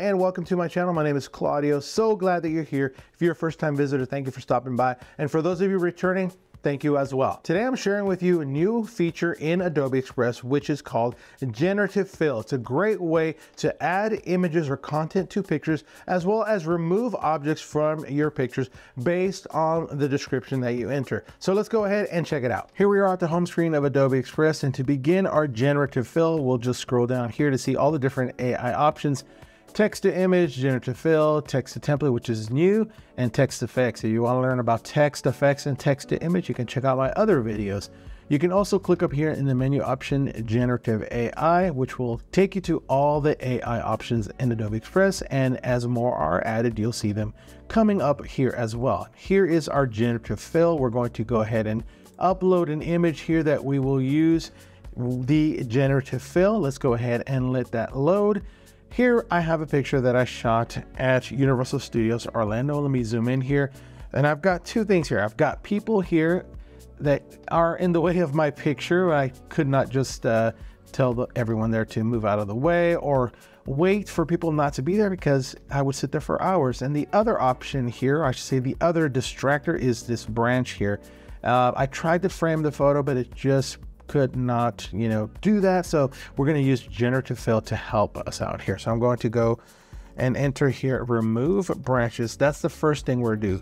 and welcome to my channel. My name is Claudio. So glad that you're here. If you're a first-time visitor, thank you for stopping by. And for those of you returning, thank you as well. Today I'm sharing with you a new feature in Adobe Express, which is called Generative Fill. It's a great way to add images or content to pictures, as well as remove objects from your pictures based on the description that you enter. So let's go ahead and check it out. Here we are at the home screen of Adobe Express, and to begin our Generative Fill, we'll just scroll down here to see all the different AI options. Text to image, generative fill, text to template, which is new, and text effects. If you want to learn about text effects and text to image, you can check out my other videos. You can also click up here in the menu option, generative AI, which will take you to all the AI options in Adobe Express. And as more are added, you'll see them coming up here as well. Here is our generative fill. We're going to go ahead and upload an image here that we will use the generative fill. Let's go ahead and let that load. Here I have a picture that I shot at Universal Studios Orlando. Let me zoom in here. And I've got two things here. I've got people here that are in the way of my picture. I could not just tell everyone there to move out of the way or wait for people not to be there, because I would sit there for hours. And the other option here, I should say the other distractor, is this branch here. I tried to frame the photo, but it just could not, do that. So we're going to use generative fill to help us out here. So I'm going to go and enter here, remove branches. That's the first thing we're do.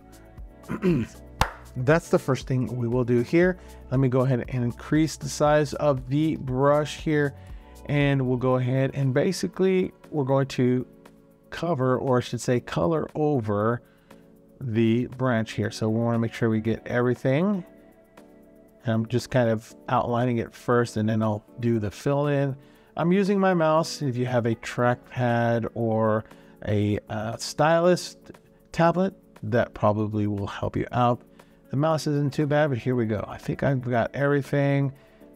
That's the first thing we will do here. Let me go ahead and increase the size of the brush here, and we'll go ahead and basically we're going to cover, or I should say color over the branch here. So we want to make sure we get everything. I'm just kind of outlining it first, and then I'll do the fill in. I'm using my mouse. If you have a trackpad or a stylus tablet, that probably will help you out. The mouse isn't too bad, but here we go. I think I've got everything.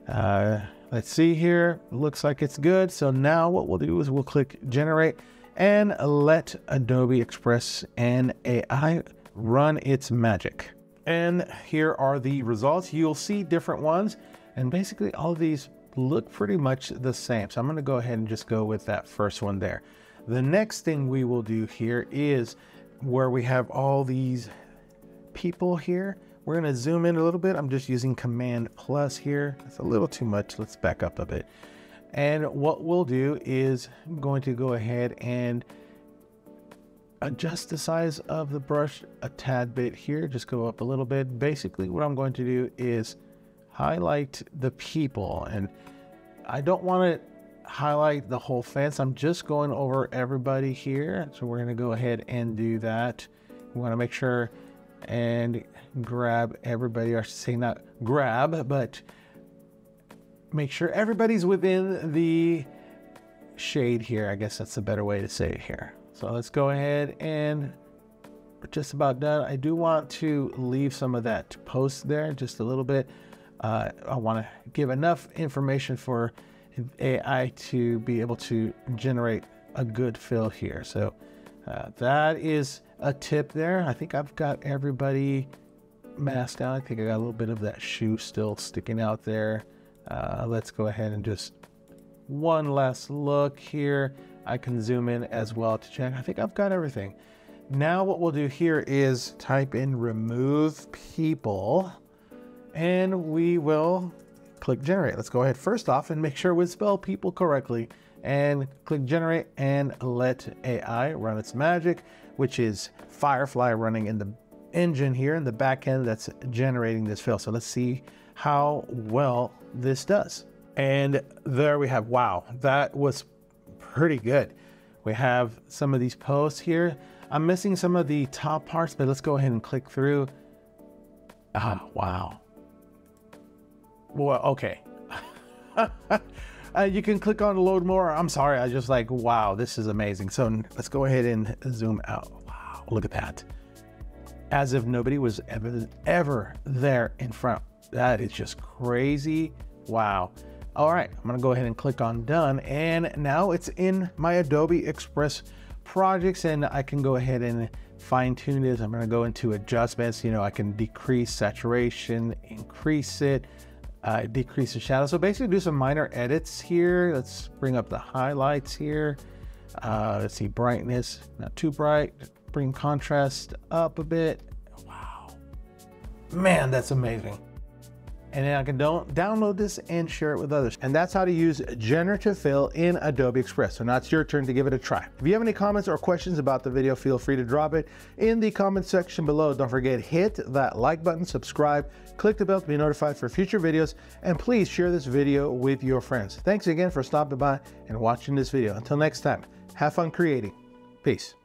Let's see here. Looks like it's good. So now what we'll do is we'll click generate and let Adobe Express and AI run its magic. And here are the results. You'll see different ones, and basically all of these look pretty much the same. So I'm going to go ahead and just go with that first one there. The next thing we will do here is where we have all these people here. We're going to zoom in a little bit. I'm just using Command plus here. It's a little too much. Let's back up a bit. And what we'll do is I'm going to go ahead and adjust the size of the brush a tad bit here. Just go up a little bit. Basically what I'm going to do is highlight the people, and I don't want to highlight the whole fence. I'm just going over everybody here. So we're going to go ahead and do that. We want to make sure and grab everybody, or I should say not grab, but make sure everybody's within the shade here. I guess that's a better way to say it here. So let's go ahead, and we're just about done. I do want to leave some of that post there, just a little bit. I want to give enough information for AI to be able to generate a good fill here. So that is a tip there. I think I've got everybody masked out. I think I got a little bit of that shoe still sticking out there. Let's go ahead and just one last look here. I can zoom in as well to check. I think I've got everything. Now what we'll do here is type in remove people, and we will click generate. Let's go ahead first off and make sure we spell people correctly, and click generate and let AI run its magic, which is Firefly running in the engine here in the back end that's generating this fill. So let's see how well this does. And there we have, wow, that was pretty good. We have some of these posts here. I'm missing some of the top parts, but let's go ahead and click through. Wow. Well, okay. You can click on load more. I'm sorry, I just like, wow, this is amazing. So let's go ahead and zoom out. Wow, look at that. As if nobody was ever there in front. That is just crazy. Wow. All right, I'm gonna go ahead and click on done, and now it's in my Adobe Express projects, and I can go ahead and fine tune this. I'm gonna go into adjustments. I can decrease saturation, increase it, decrease the shadow. So basically do some minor edits here. Let's bring up the highlights here. Let's see, brightness, not too bright. Bring contrast up a bit. Wow, man, that's amazing. And then I can download this and share it with others. And that's how to use Generative Fill in Adobe Express. So now it's your turn to give it a try. If you have any comments or questions about the video, feel free to drop it in the comment section below. Don't forget, hit that like button, subscribe, click the bell to be notified for future videos, and please share this video with your friends. Thanks again for stopping by and watching this video. Until next time, have fun creating. Peace.